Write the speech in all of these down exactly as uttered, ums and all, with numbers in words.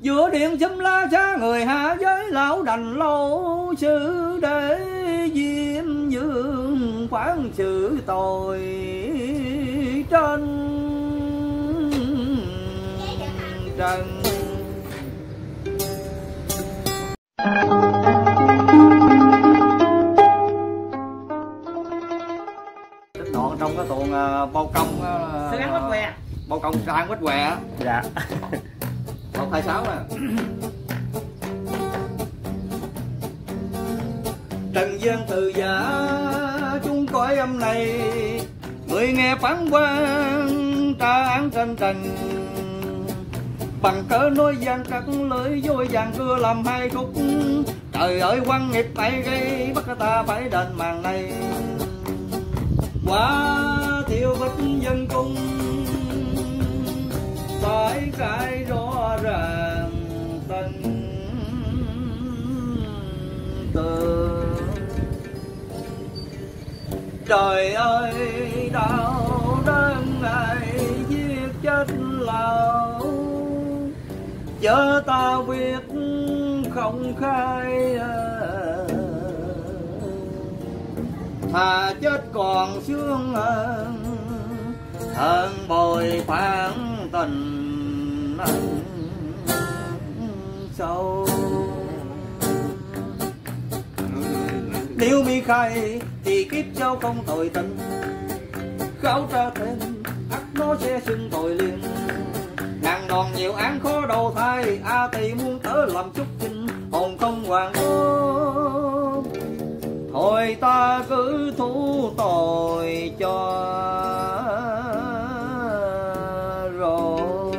giữa điện chấm lá xa người hạ giới lão đành lâu sự để diêm dương phán xử tội trên trần. Đoạn trong cái tuồng uh, bao công uh, Sáng quách què, bao công sang quách què. Dạ. Một hai sáu nè. Trần gian từ giả chung cõi âm này, người nghe phán quan tra án trên trần. Bằng cớ nói gian cắt lưỡi dối vàng cưa làm hai khúc. Trời ơi quan nghiệp tại gây bắt ta phải đền màn này. Quá thiêu bích dân cung phải khai rõ ràng tân từ. Trời ơi đau đớn ngày giết chết lão, chớ ta biết không khai, thà chết còn sướng hơn hơn bồi phản tình sâu. Nếu mi khai thì kiếp sau không tội tình, khảo tra thêm ắt nó sẽ xưng tội liền. Ngàn đòn nhiều án khó đầu thai, a tỳ muốn tớ làm chút chinh hồn không hoàn cố. Thôi ta cứ thu tội cho rồi.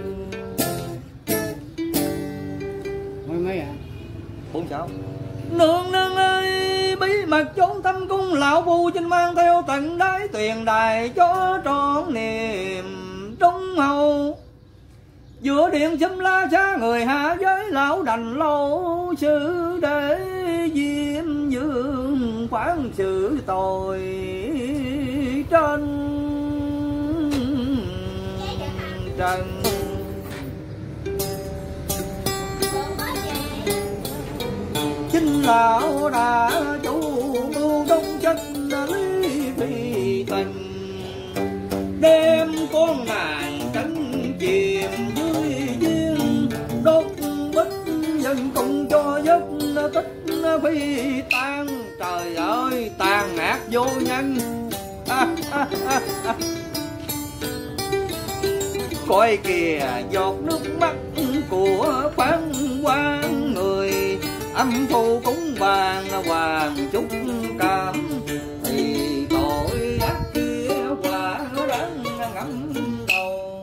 Thôi mấy ạ? Bốn sáu. Nương nương ơi, bí mật trốn thâm cung lão phu chinh mang theo tận đáy tuyền đài cho trọn niềm trung hậu. Giữa điện chấm lá xa người hạ giới lão đành lâu sự để diêm dương phán xử tội trên trần. Chính lão đã chủ mưu đông chân lý phi tình, đem con nàng cánh chìm dưới giếng, đốt bích dân cùng cho giấc tích phi tan. Trời ơi tàn ác vô nhân. Coi kìa giọt nước mắt của phán quan người, âm phu cúng bàn hoàng chúc cảm. Thì tội ác kia quả đáng ngắm đầu.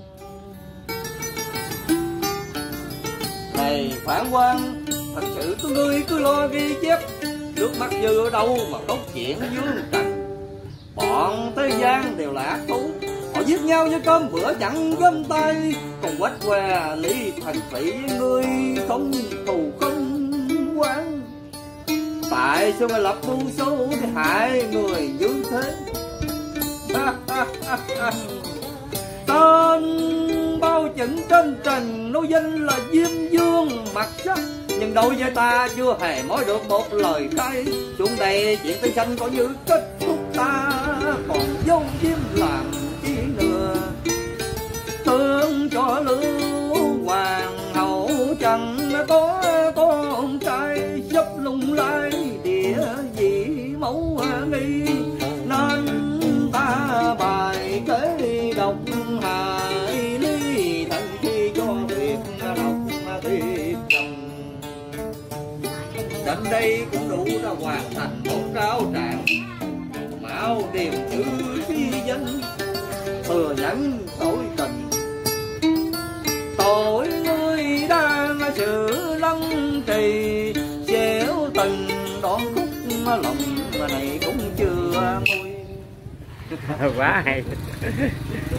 Này phán quan, thật sự tôi ngươi cứ lo ghi chép, nước mắt dư ở đâu mà cốt chuyện dương trần. Bọn thế gian đều là ác thú, họ giết nhau như cơm bữa chẳng gom tay. Còn quách què lý thành phỉ với ngươi không thù không quán. Tại sao mà lập mưu xấu để hại người như thế? Tên bao chẩn trên trần nói danh là Diêm Dương mặt sắc, nhưng đối với ta chưa hề nói được một lời khai. Xuống đây chuyện tay xanh coi như kết thúc, ta còn dấu diêm làm chi nữa. Thương cho lưu hoàng hậu chẳng có con trai, sắp lung lay địa vị mẫu nghi, nên ta bài kế độc hại lý thần khi cho việc độc thiệt chồng. Đến đây cũng đủ đã hoàn thành một ráo trạng, mạo điềm chữ phi danh, thừa nhận tội tình. Tội ngươi đang sự lăng trì, xéo tình đoạn khúc lòng này cũng chưa nguôi. Quá hay.